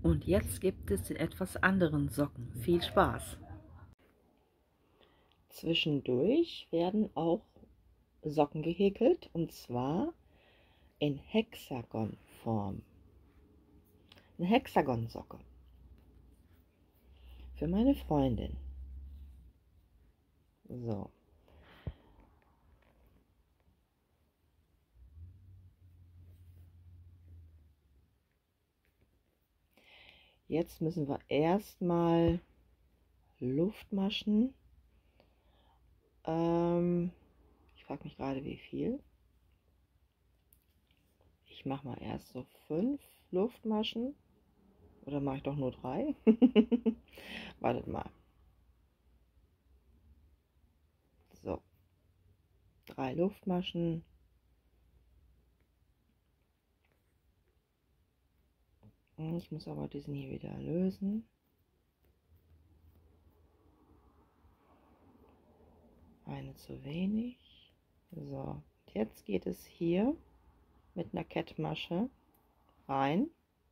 Und jetzt gibt es den etwas anderen Socken. Viel Spaß! Zwischendurch werden auch Socken gehäkelt, und zwar in Hexagonform. Eine Hexagonsocke für meine Freundin. So. Jetzt müssen wir erstmal Luftmaschen. Ich frage mich gerade, wie viel. Ich mache mal erst so 5 Luftmaschen. Oder mache ich doch nur 3? Wartet mal. So. 3 Luftmaschen. Ich muss aber diesen hier wieder lösen. Eine zu wenig. So. Und jetzt geht es hier mit einer Kettmasche rein.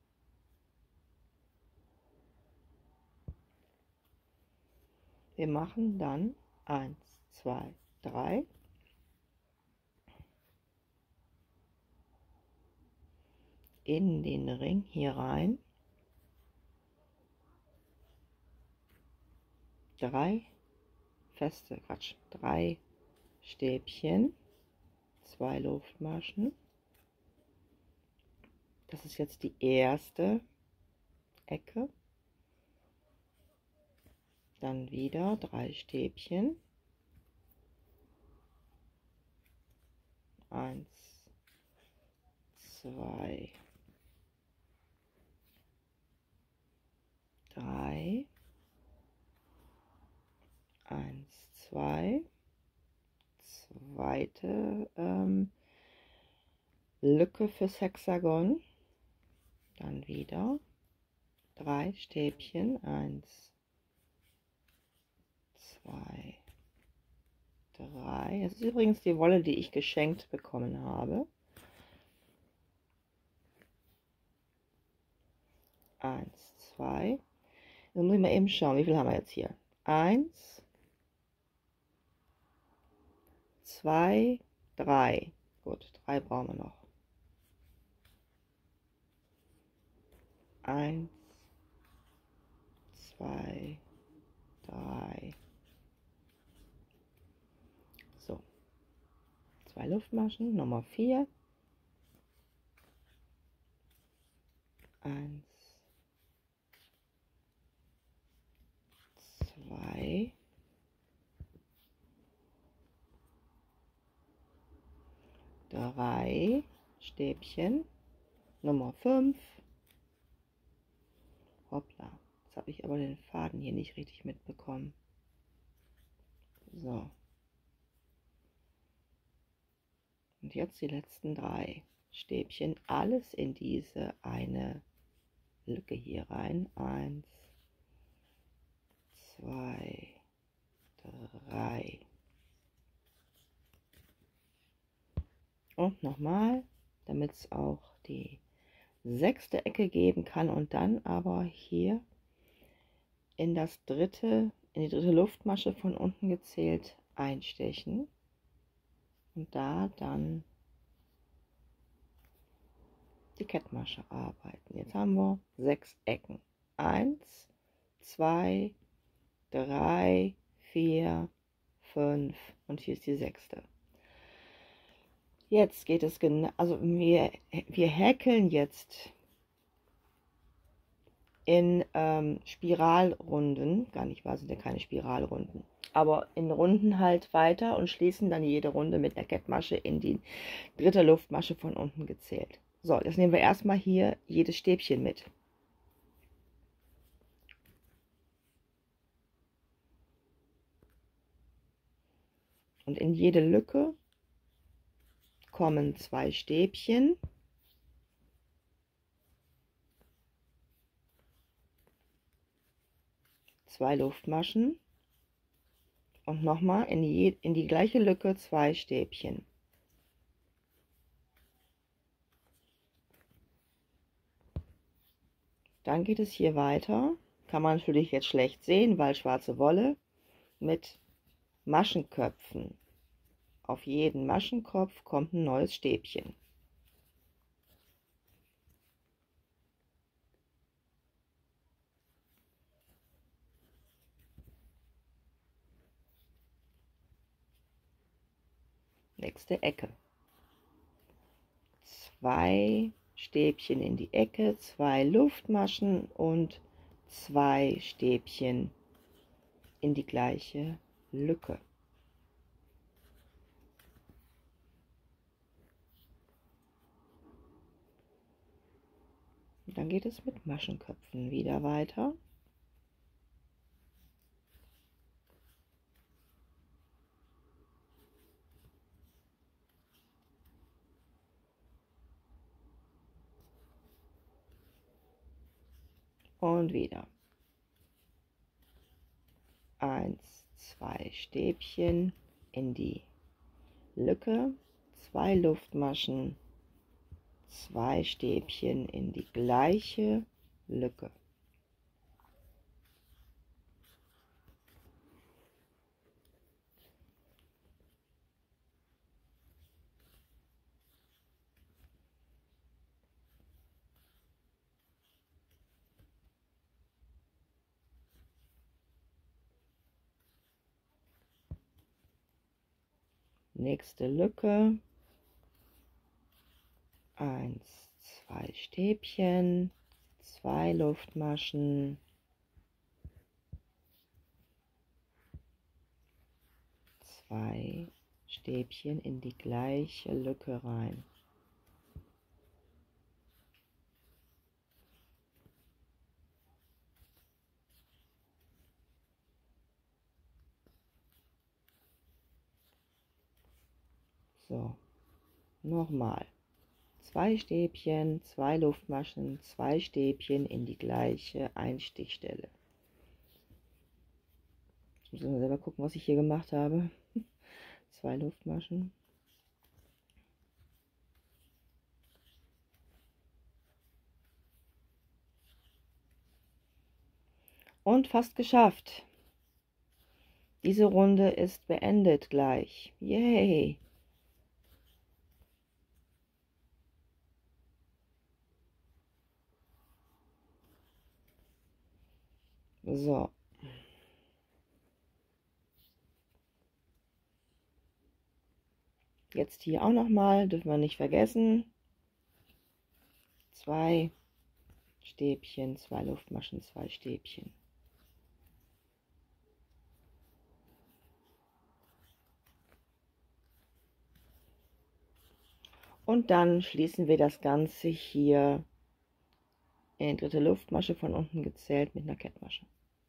Wir machen dann 1, 2, 3. In den Ring hier rein. 3 Stäbchen, 2 Luftmaschen. Das ist jetzt die erste Ecke. Dann wieder 3 Stäbchen. 1, 2, 3. 1, 2. Zweite Lücke fürs Hexagon. Dann wieder 3 Stäbchen. 1, 2, 3. Das ist übrigens die Wolle, die ich geschenkt bekommen habe. 1, 2. Dann muss ich mal eben schauen, wie viel haben wir jetzt hier? 1, 2, 3. Gut, 3 brauchen wir noch. 1, 2, 3. So. 2 Luftmaschen, Nummer 4. 1, 2. 3 Stäbchen, Nummer 5. Hoppla, jetzt habe ich aber den Faden hier nicht richtig mitbekommen. So. Und jetzt die letzten 3 Stäbchen, alles in diese eine Lücke hier rein. 1, 2, 3. Und nochmal, damit es auch die 6. Ecke geben kann, und dann aber hier in die dritte Luftmasche von unten gezählt einstechen und da dann die Kettmasche arbeiten. Jetzt haben wir 6 Ecken. 1, 2, 3, 4, 5 und hier ist die 6. Jetzt geht es genau, also wir häkeln jetzt in Spiralrunden, gar nicht wahr, sind ja keine Spiralrunden, aber in Runden halt weiter und schließen dann jede Runde mit einer Kettmasche in die 3. Luftmasche von unten gezählt. So, jetzt nehmen wir erstmal hier jedes Stäbchen mit. Und in jede Lücke kommen 2 Stäbchen. Zwei Luftmaschen und nochmal in die gleiche Lücke 2 Stäbchen. Dann geht es hier weiter. Kann man natürlich jetzt schlecht sehen, weil schwarze Wolle, mit Maschenköpfen. Auf jeden Maschenkopf kommt ein neues Stäbchen. Nächste Ecke. 2 Stäbchen in die Ecke, 2 Luftmaschen und 2 Stäbchen in die gleiche Lücke. Und dann geht es mit Maschenköpfen wieder weiter. Und wieder 1, 2 Stäbchen in die Lücke, 2 Luftmaschen, 2 Stäbchen in die gleiche Lücke. Nächste Lücke, 1, 2 Stäbchen, 2 Luftmaschen, 2 Stäbchen in die gleiche Lücke rein. So, nochmal. 2 Stäbchen, 2 Luftmaschen, 2 Stäbchen in die gleiche Einstichstelle. Jetzt muss ich mal selber gucken, was ich hier gemacht habe. 2 Luftmaschen. Und fast geschafft. Diese Runde ist beendet gleich. Yay! So. Jetzt hier auch nochmal, dürfen wir nicht vergessen. 2 Stäbchen, 2 Luftmaschen, 2 Stäbchen. Und dann schließen wir das Ganze hier in die 3. Luftmasche von unten gezählt mit einer Kettmasche.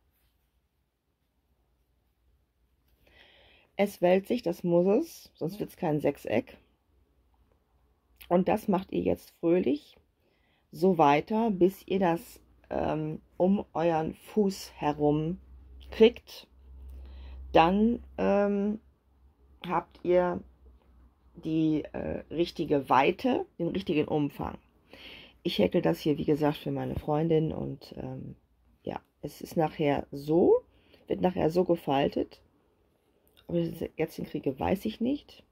Es wälzt sich, das muss es, sonst wird es kein Sechseck. Und das macht ihr jetzt fröhlich so weiter, bis ihr das um euren Fuß herum kriegt. Dann habt ihr die richtige Weite, den richtigen Umfang. Ich häkle das hier, wie gesagt, für meine Freundin und ja, es ist nachher so, wird nachher so gefaltet. Ob ich das jetzt hinkriege, weiß ich nicht.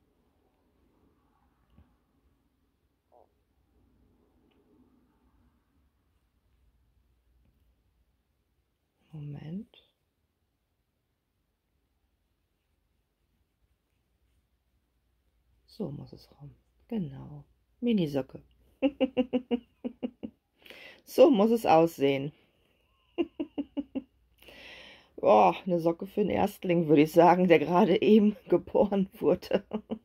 Moment. So muss es rum. Genau. Minisocke. So muss es aussehen. Oh, eine Socke für einen Erstling, würde ich sagen, der gerade eben geboren wurde.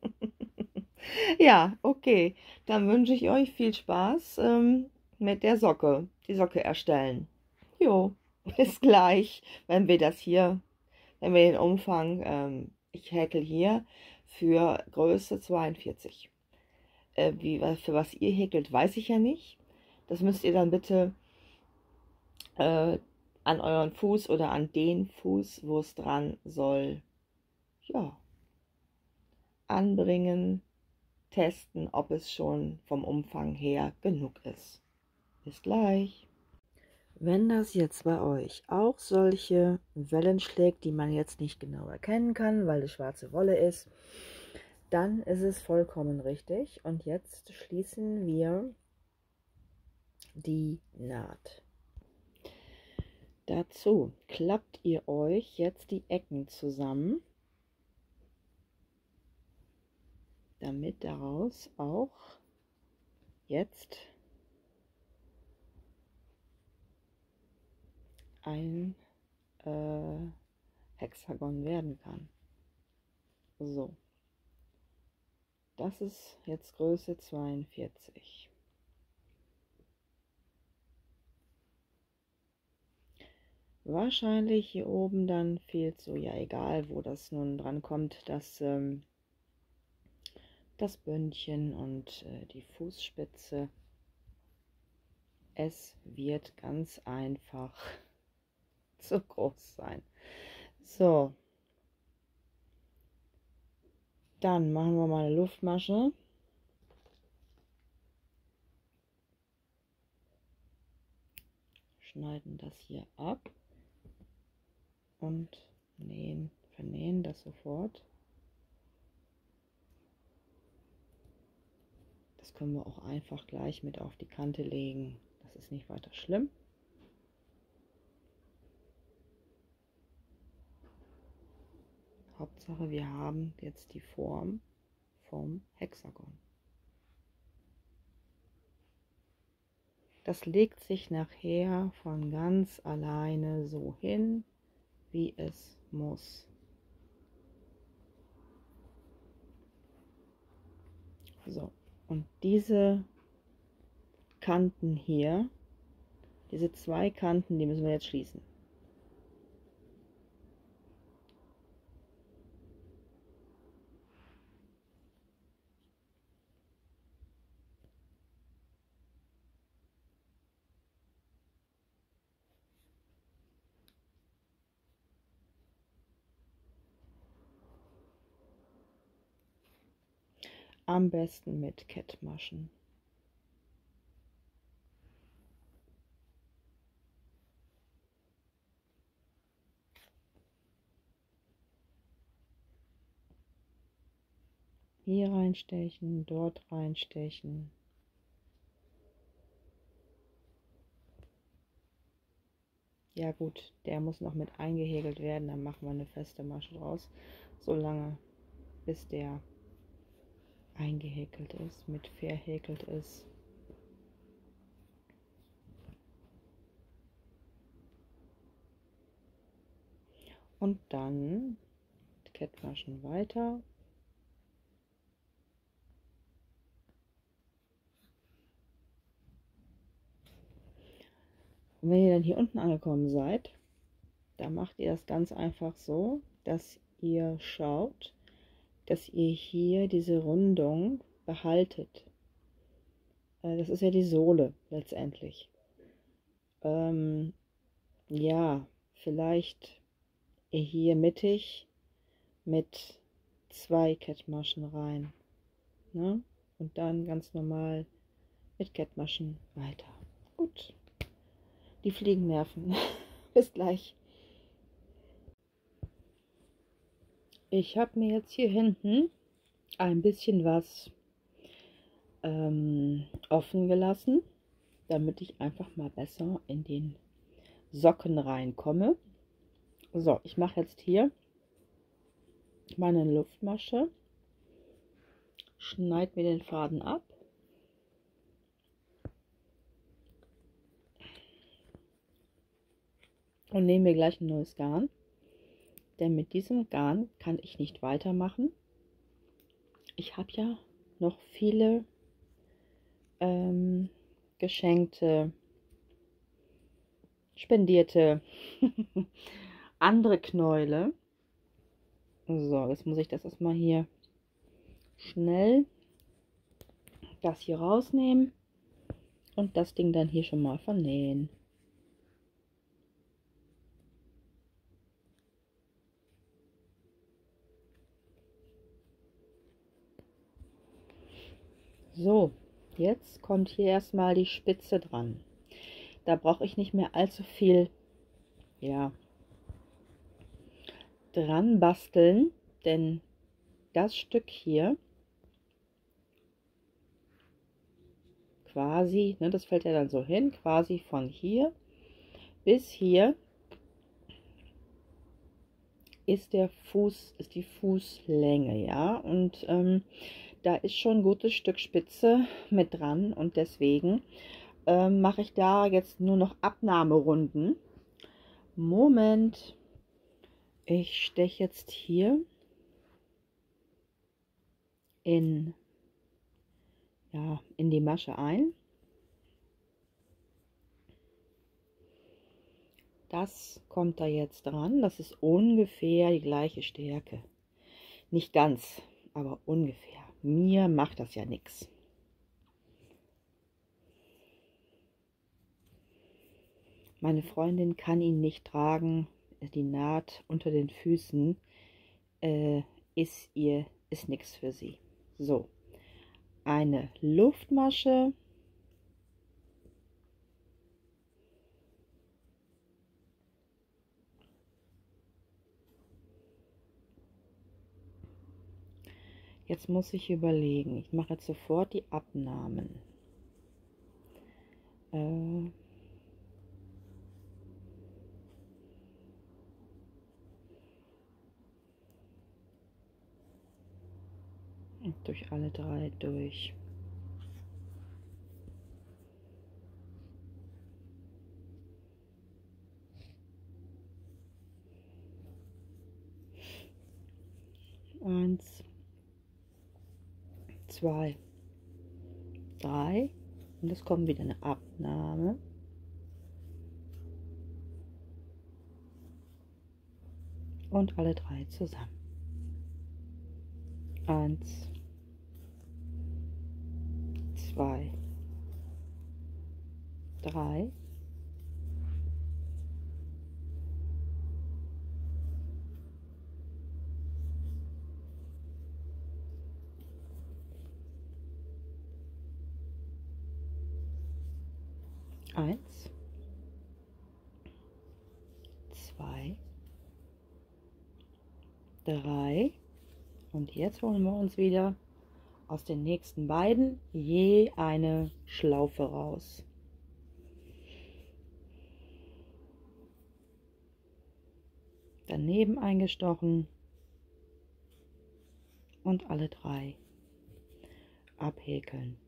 Ja, okay. Dann wünsche ich euch viel Spaß mit der Socke. Die Socke erstellen. Jo, bis gleich, wenn wir das hier, wenn wir den Umfang, ich häkel hier für Größe 42. Für was ihr häkelt, weiß ich ja nicht. Das müsst ihr dann bitte an euren Fuß oder an den Fuß, wo es dran soll, ja, anbringen, testen, ob es schon vom Umfang her genug ist. Bis gleich. Wenn das jetzt bei euch auch solche Wellen schlägt, die man jetzt nicht genau erkennen kann, weil es schwarze Wolle ist, dann ist es vollkommen richtig. Und jetzt schließen wir die Naht. Dazu klappt ihr euch jetzt die Ecken zusammen, damit daraus auch jetzt ein Hexagon werden kann. So, das ist jetzt Größe 42. Wahrscheinlich hier oben dann fehlt so, ja egal, wo das nun dran kommt, das Bündchen und die Fußspitze. Es wird ganz einfach zu groß sein. So, dann machen wir mal eine Luftmasche. Schneiden das hier ab und vernähen das sofort. Das können wir auch einfach gleich mit auf die Kante legen. Das ist nicht weiter schlimm. Hauptsache, wir haben jetzt die Form vom Hexagon. Das legt sich nachher von ganz alleine so hin, wie es muss. So, und diese Kanten hier, diese zwei Kanten, die müssen wir jetzt schließen. Am besten mit Kettmaschen. Hier reinstechen, dort reinstechen. Ja gut, der muss noch mit eingehäkelt werden, dann machen wir eine feste Masche draus, solange bis der eingehäkelt ist, mit verhäkelt ist. Und dann Kettmaschen weiter. Und wenn ihr dann hier unten angekommen seid, dann macht ihr das ganz einfach so, dass ihr schaut, dass ihr hier diese Rundung behaltet. Das ist ja die Sohle letztendlich. Ja, vielleicht hier mittig mit 2 Kettmaschen rein, ne? Und dann ganz normal mit Kettmaschen weiter. Gut, die Fliegen nerven. Bis gleich. Ich habe mir jetzt hier hinten ein bisschen was offen gelassen, damit ich einfach mal besser in den Socken reinkomme. So, ich mache jetzt hier meine Luftmasche, schneide mir den Faden ab und nehme mir gleich ein neues Garn, denn mit diesem Garn kann ich nicht weitermachen. Ich habe ja noch viele geschenkte, spendierte andere Knäule. So, jetzt muss ich das erstmal hier schnell das hier rausnehmen und das Ding dann hier schon mal vernähen. So, jetzt kommt hier erstmal die Spitze dran. Da brauche ich nicht mehr allzu viel, ja, dran basteln, denn das Stück hier quasi, ne, das fällt ja dann so hin, quasi von hier bis hier ist der Fuß, ist die Fußlänge, ja, und da ist schon ein gutes Stück Spitze mit dran und deswegen mache ich da jetzt nur noch Abnahmerunden. Moment, ich steche jetzt hier in die Masche ein. Das kommt da jetzt dran. Das ist ungefähr die gleiche Stärke. Nicht ganz, aber ungefähr. Mir macht das ja nichts. Meine Freundin kann ihn nicht tragen. Die Naht unter den Füßen ist nichts für sie. So, eine Luftmasche. Jetzt muss ich überlegen. Ich mache jetzt sofort die Abnahmen. Durch alle drei durch. Eins, zwei, drei. Und es kommt wieder eine Abnahme. Und alle drei zusammen. 1, 2, 3. Eins, zwei, drei. Und jetzt holen wir uns wieder aus den nächsten beiden je eine Schlaufe raus. Daneben eingestochen und alle drei abhäkeln.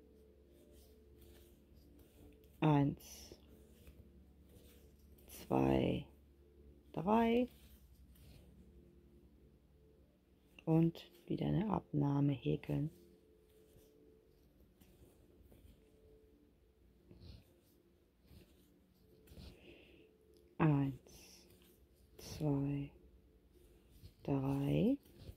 1, 2, 3 und wieder eine Abnahme häkeln. Eins, zwei, drei.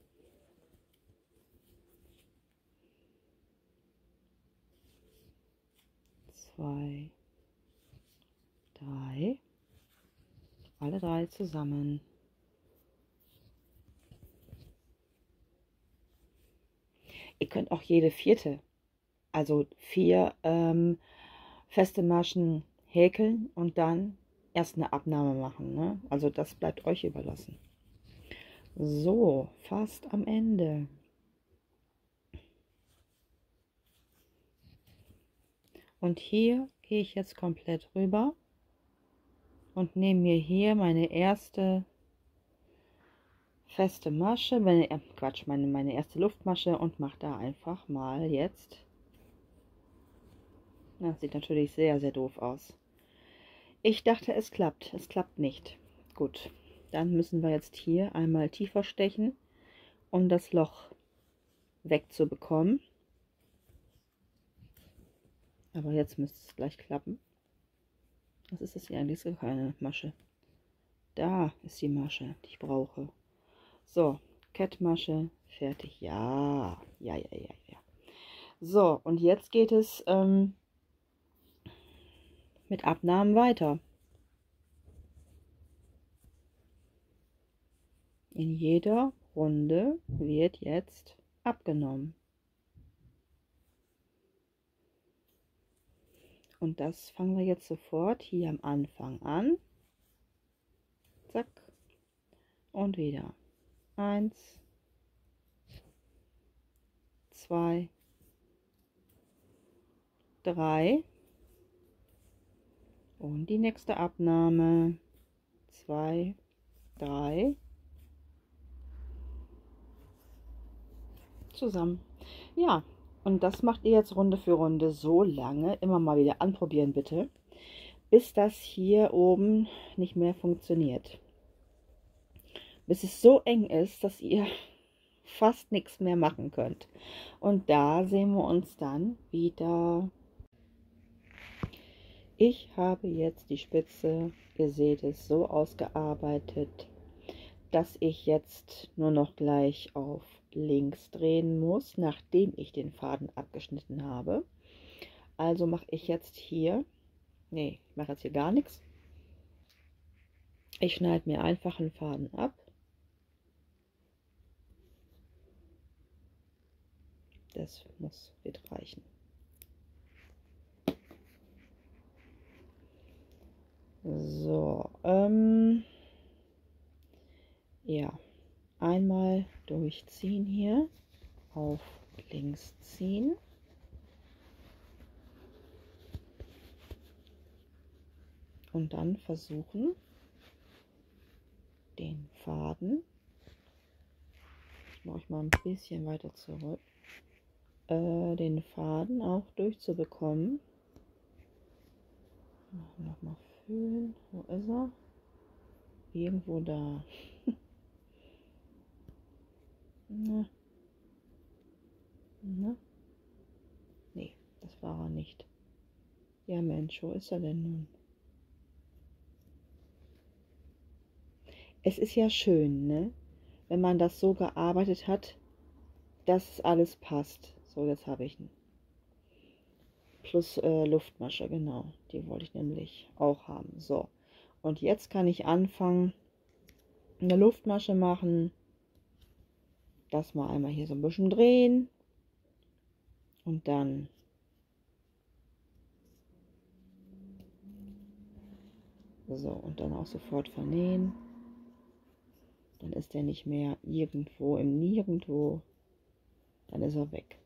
Zwei, drei. Alle drei zusammen. Ihr könnt auch jede vierte, also 4 feste Maschen häkeln und dann erst eine Abnahme machen, ne? Also das bleibt euch überlassen. So, fast am Ende. Und hier gehe ich jetzt komplett rüber und nehme mir hier meine erste feste Masche, meine erste Luftmasche und mache da einfach mal jetzt. Das sieht natürlich sehr, sehr doof aus. Ich dachte, es klappt. Es klappt nicht. Gut, dann müssen wir jetzt hier einmal tiefer stechen, um das Loch wegzubekommen. Aber jetzt müsste es gleich klappen. Was ist das hier eigentlich? So keine Masche. Da ist die Masche, die ich brauche. So, Kettmasche, fertig. Ja. So, und jetzt geht es mit Abnahmen weiter. In jeder Runde wird jetzt abgenommen. Und das fangen wir jetzt sofort hier am Anfang an. Zack. Und wieder 1, 2, 3 und die nächste Abnahme 2, 3 zusammen. Ja, und das macht ihr jetzt Runde für Runde so lange, immer mal wieder anprobieren bitte, bis das hier oben nicht mehr funktioniert. Bis es so eng ist, dass ihr fast nichts mehr machen könnt. Und da sehen wir uns dann wieder. Ich habe jetzt die Spitze, ihr seht es, so ausgearbeitet, dass ich jetzt nur noch gleich auf links drehen muss, nachdem ich den Faden abgeschnitten habe. Also mache ich jetzt hier, nee, ich mache jetzt hier gar nichts. Ich schneide mir einfach einen Faden ab. Das wird reichen. So, ja, einmal durchziehen hier, auf links ziehen. Und dann versuchen, den Faden, ich mache ich mal ein bisschen weiter zurück, den Faden auch durchzubekommen. Noch mal fühlen, wo ist er? Irgendwo da. Na. Na. Nee, das war er nicht. Ja Mensch, wo ist er denn nun? Es ist ja schön, ne? Wenn man das so gearbeitet hat, dass alles passt. So, jetzt habe ich ihn. Plus Luftmasche, genau. Die wollte ich nämlich auch haben. So, und jetzt kann ich anfangen, eine Luftmasche machen. Das mal einmal hier so ein bisschen drehen. Und dann so, und dann auch sofort vernähen. Dann ist der nicht mehr irgendwo im Nirgendwo. Dann ist er weg.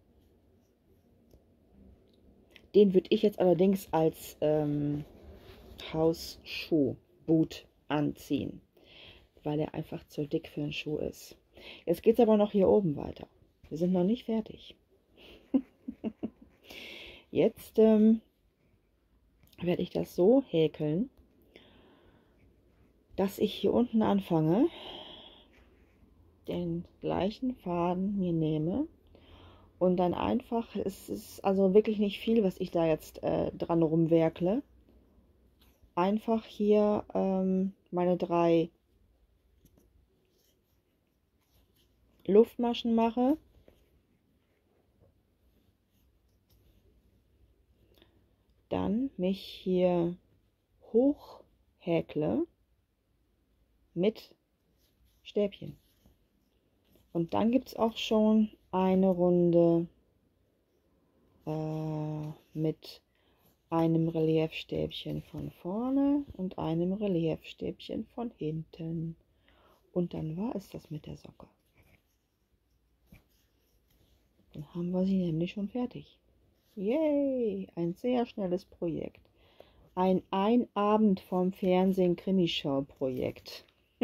Den würde ich jetzt allerdings als Hausschuh, Boot anziehen, weil er einfach zu dick für einen Schuh ist. Jetzt geht es aber noch hier oben weiter. Wir sind noch nicht fertig. Jetzt werde ich das so häkeln, dass ich hier unten anfange, den gleichen Faden mir nehme und dann einfach, es ist also wirklich nicht viel, was ich da jetzt dran rumwerkle, einfach hier meine 3 Luftmaschen mache, dann mich hier hoch häkle mit Stäbchen. Und dann gibt es auch schon eine Runde mit einem Reliefstäbchen von vorne und einem Reliefstäbchen von hinten. Und dann war es das mit der Socke. Dann haben wir sie nämlich schon fertig. Yay! Ein sehr schnelles Projekt. Ein Abend vom Fernsehen Krimischau-Projekt.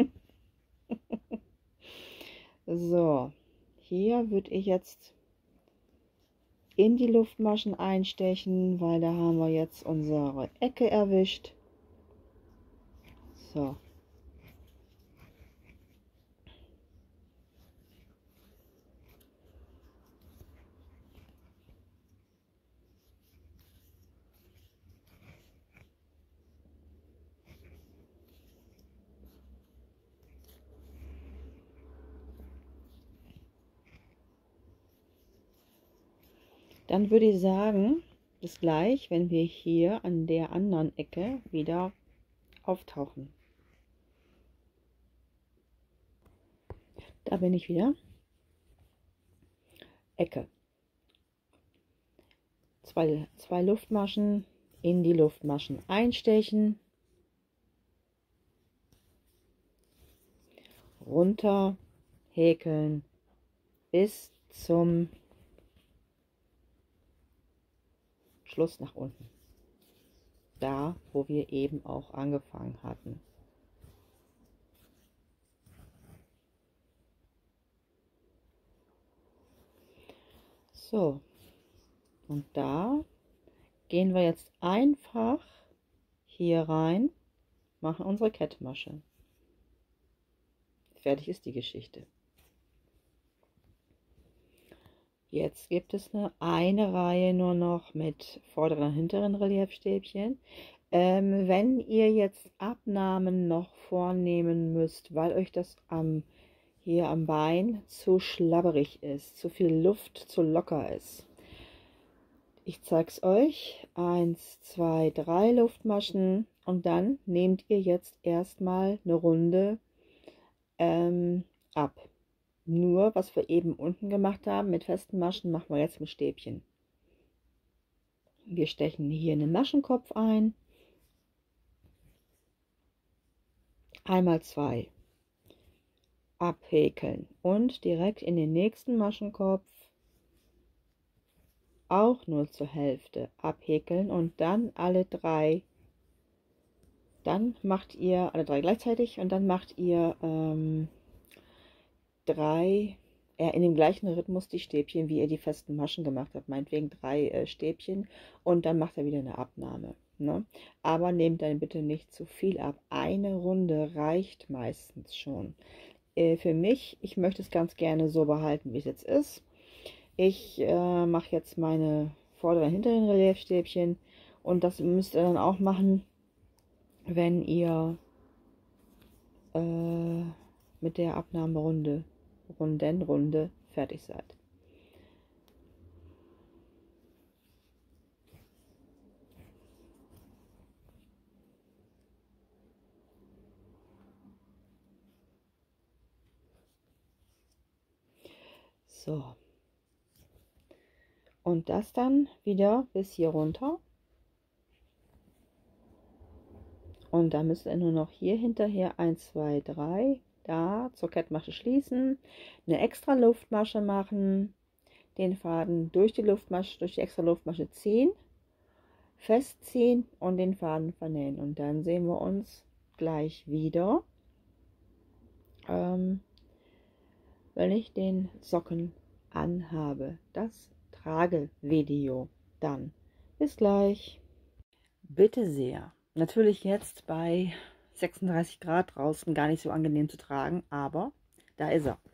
So, hier würde ich jetzt in die Luftmaschen einstechen, weil da haben wir jetzt unsere Ecke erwischt. So. Dann würde ich sagen, bis gleich, wenn wir hier an der anderen Ecke wieder auftauchen. Da bin ich wieder. Ecke. Zwei Luftmaschen in die Luftmaschen einstechen, runter häkeln bis zum Schluss nach unten. Da, wo wir eben auch angefangen hatten. So, und da gehen wir jetzt einfach hier rein, machen unsere Kettmasche. Fertig ist die Geschichte. Jetzt gibt es eine Reihe nur noch mit vorderen und hinteren Reliefstäbchen. Wenn ihr jetzt Abnahmen noch vornehmen müsst, weil euch das hier am Bein zu schlabberig ist, zu viel Luft, zu locker ist. Ich zeige es euch. 1, 2, 3 Luftmaschen und dann nehmt ihr jetzt erstmal eine Runde ab. Nur, was wir eben unten gemacht haben mit festen Maschen, machen wir jetzt mit Stäbchen. Wir stechen hier einen Maschenkopf ein. Einmal 2. Abhäkeln und direkt in den nächsten Maschenkopf auch nur zur Hälfte abhäkeln und dann alle 3. Dann macht ihr alle 3 gleichzeitig und dann macht ihr 3 in dem gleichen Rhythmus die Stäbchen, wie ihr die festen Maschen gemacht habt, meinetwegen 3 Stäbchen und dann macht er wieder eine Abnahme. Ne? Aber nehmt dann bitte nicht zu viel ab. Eine Runde reicht meistens schon. Für mich, ich möchte es ganz gerne so behalten, wie es jetzt ist. Ich mache jetzt meine vorderen und hinteren Reliefstäbchen und das müsst ihr dann auch machen, wenn ihr mit der Abnahmerunde, Runde fertig seid. So. Und das dann wieder bis hier runter. Und da müsst ihr nur noch hier hinterher 1, 2, 3 da zur Kettmasche schließen, eine extra Luftmasche machen, den Faden durch die Luftmasche, durch die extra Luftmasche ziehen, festziehen und den Faden vernähen. Und dann sehen wir uns gleich wieder, wenn ich den Socken anhabe. Das Tragevideo dann. Bis gleich. Bitte sehr. Natürlich jetzt bei 36 Grad draußen gar nicht so angenehm zu tragen, aber da ist er.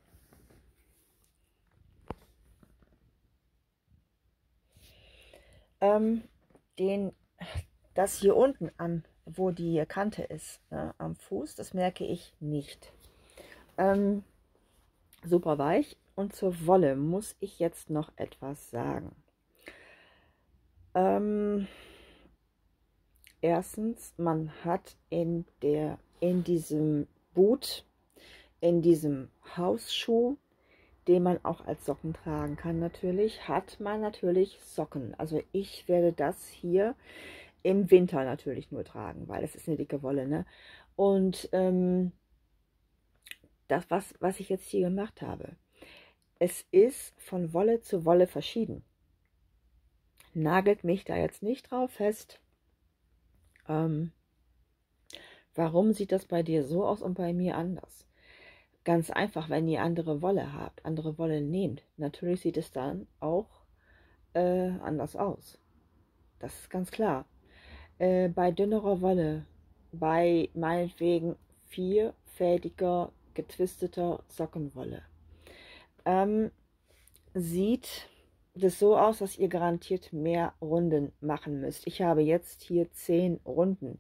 Das hier unten an, wo die Kante ist, ne, am Fuß, das merke ich nicht. Super weich. Und zur Wolle muss ich jetzt noch etwas sagen. Erstens, man hat in diesem Boot, in diesem Hausschuh, den man auch als Socken tragen kann natürlich, hat man natürlich Socken. Also ich werde das hier im Winter natürlich nur tragen, weil es ist eine dicke Wolle, ne? Und das, was ich jetzt hier gemacht habe, es ist von Wolle zu Wolle verschieden. Nagelt mich da jetzt nicht drauf fest. Warum sieht das bei dir so aus und bei mir anders? Ganz einfach, wenn ihr andere Wolle habt, andere Wolle nehmt, natürlich sieht es dann auch anders aus. Das ist ganz klar. Bei dünnerer Wolle, bei meinetwegen vierfädiger, getwisteter Sockenwolle, sieht das so aus, dass ihr garantiert mehr Runden machen müsst. Ich habe jetzt hier 10 Runden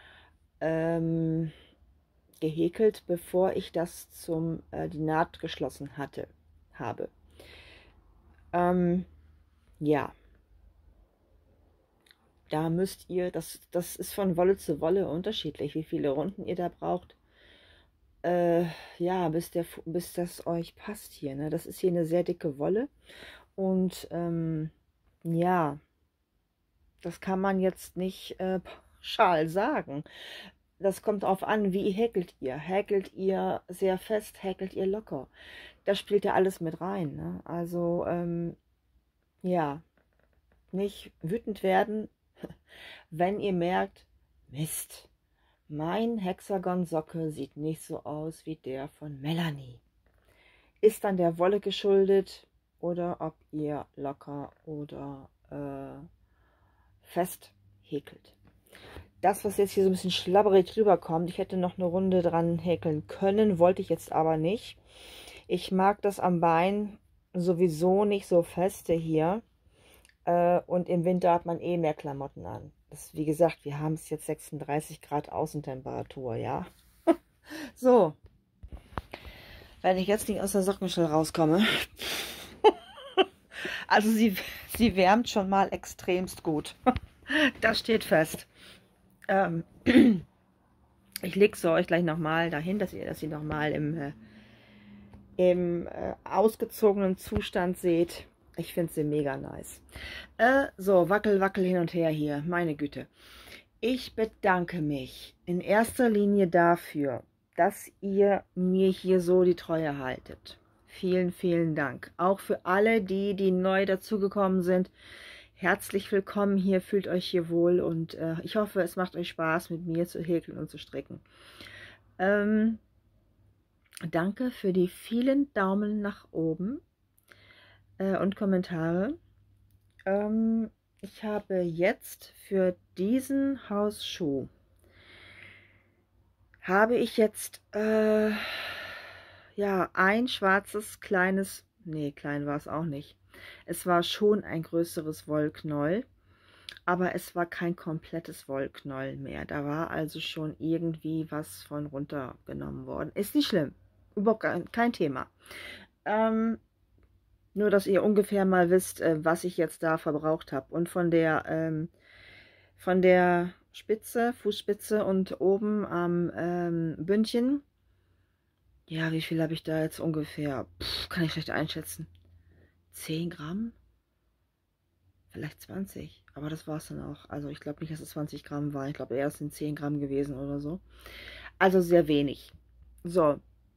gehäkelt, bevor ich das die Naht geschlossen habe. Ja, da müsst ihr, das ist von Wolle zu Wolle unterschiedlich, wie viele Runden ihr da braucht. Ja, bis das euch passt hier. Ne? Das ist hier eine sehr dicke Wolle und ja, Das kann man jetzt nicht pauschal sagen. Das kommt darauf an, wie häkelt ihr. Häkelt ihr sehr fest, häkelt ihr locker. Das spielt ja alles mit rein. Ne? Also, ja, nicht wütend werden, wenn ihr merkt, Mist, mein Hexagon-Socke sieht nicht so aus wie der von Melanie. Ist dann der Wolle geschuldet oder ob ihr locker oder fest häkelt. Das, was jetzt hier so ein bisschen schlabberig rüberkommt, ich hätte noch eine Runde dran häkeln können, wollte ich jetzt aber nicht. Ich mag das am Bein sowieso nicht so feste hier. Und im Winter hat man eh mehr Klamotten an. Das, wie gesagt, wir haben es jetzt 36 Grad Außentemperatur, ja. So, wenn ich jetzt nicht aus der Sockenschelle rauskomme. Also sie wärmt schon mal extremst gut. Das steht fest. Ich lege sie euch gleich nochmal dahin, dass ihr sie nochmal im ausgezogenen Zustand seht. Ich finde sie mega nice. So, wackel, wackel hin und her hier. Meine Güte. Ich bedanke mich in erster Linie dafür, dass ihr mir hier so die Treue haltet. Vielen, vielen Dank. Auch für alle, die neu dazugekommen sind. Herzlich willkommen hier, fühlt euch hier wohl und ich hoffe, es macht euch Spaß, mit mir zu häkeln und zu stricken. Danke für die vielen Daumen nach oben und Kommentare. Ich habe jetzt für diesen Hausschuh, habe ich jetzt ja ein schwarzes kleines, nee, klein war es auch nicht. Es war schon ein größeres Wollknäuel, aber es war kein komplettes Wollknäuel mehr. Da war also schon irgendwie was von runtergenommen worden. Ist nicht schlimm, überhaupt kein Thema. Nur, dass ihr ungefähr mal wisst, was ich jetzt da verbraucht habe. Und von der Spitze, Fußspitze und oben am Bündchen, ja, wie viel habe ich da jetzt ungefähr? Kann ich schlecht einschätzen. 10 Gramm? Vielleicht 20, aber das war es dann auch. Also ich glaube nicht, dass es 20 Gramm war. Ich glaube eher, es sind 10 Gramm gewesen oder so. Also sehr wenig. So,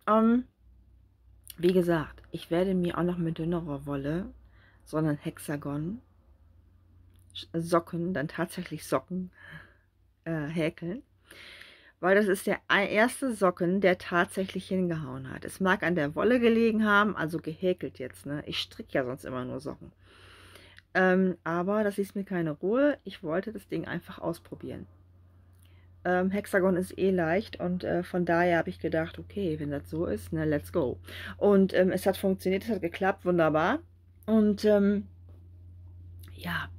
wie gesagt, ich werde mir auch noch mit dünnerer Wolle, sondern Hexagon Socken, dann tatsächlich Socken häkeln. Weil das ist der erste Socken, der tatsächlich hingehauen hat. Es mag an der Wolle gelegen haben, also gehäkelt jetzt. Ne? Ich stricke ja sonst immer nur Socken. Aber das ließ mir keine Ruhe. Ich wollte das Ding einfach ausprobieren. Hexagon ist eh leicht und von daher habe ich gedacht, okay, wenn das so ist, ne, let's go. Und es hat funktioniert, es hat geklappt, wunderbar. Und ja,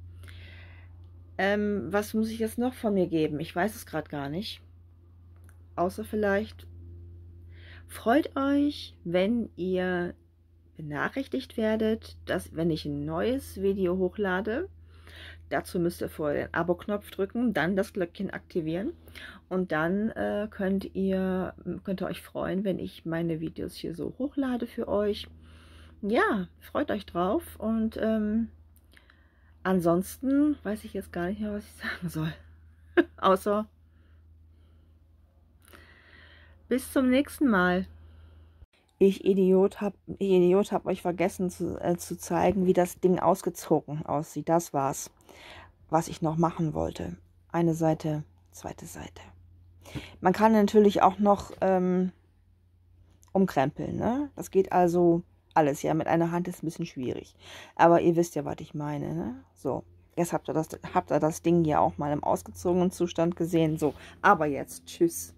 was muss ich jetzt noch von mir geben? Ich weiß es gerade gar nicht. Außer vielleicht, freut euch, wenn ihr benachrichtigt werdet, dass, wenn ich ein neues Video hochlade, dazu müsst ihr vorher den Abo-Knopf drücken, dann das Glöckchen aktivieren und dann könnt ihr euch freuen, wenn ich meine Videos hier so hochlade für euch. Ja, freut euch drauf und ansonsten weiß ich jetzt gar nicht mehr, was ich sagen soll. Außer bis zum nächsten Mal. Ich Idiot hab euch vergessen zu zeigen, wie das Ding ausgezogen aussieht. Das war's, was ich noch machen wollte. Eine Seite, zweite Seite. Man kann natürlich auch noch umkrempeln. Ne? Das geht also alles. Ja, mit einer Hand ist ein bisschen schwierig. Aber ihr wisst ja, was ich meine. Ne? So, jetzt habt ihr das Ding hier auch mal im ausgezogenen Zustand gesehen. So, aber jetzt, tschüss.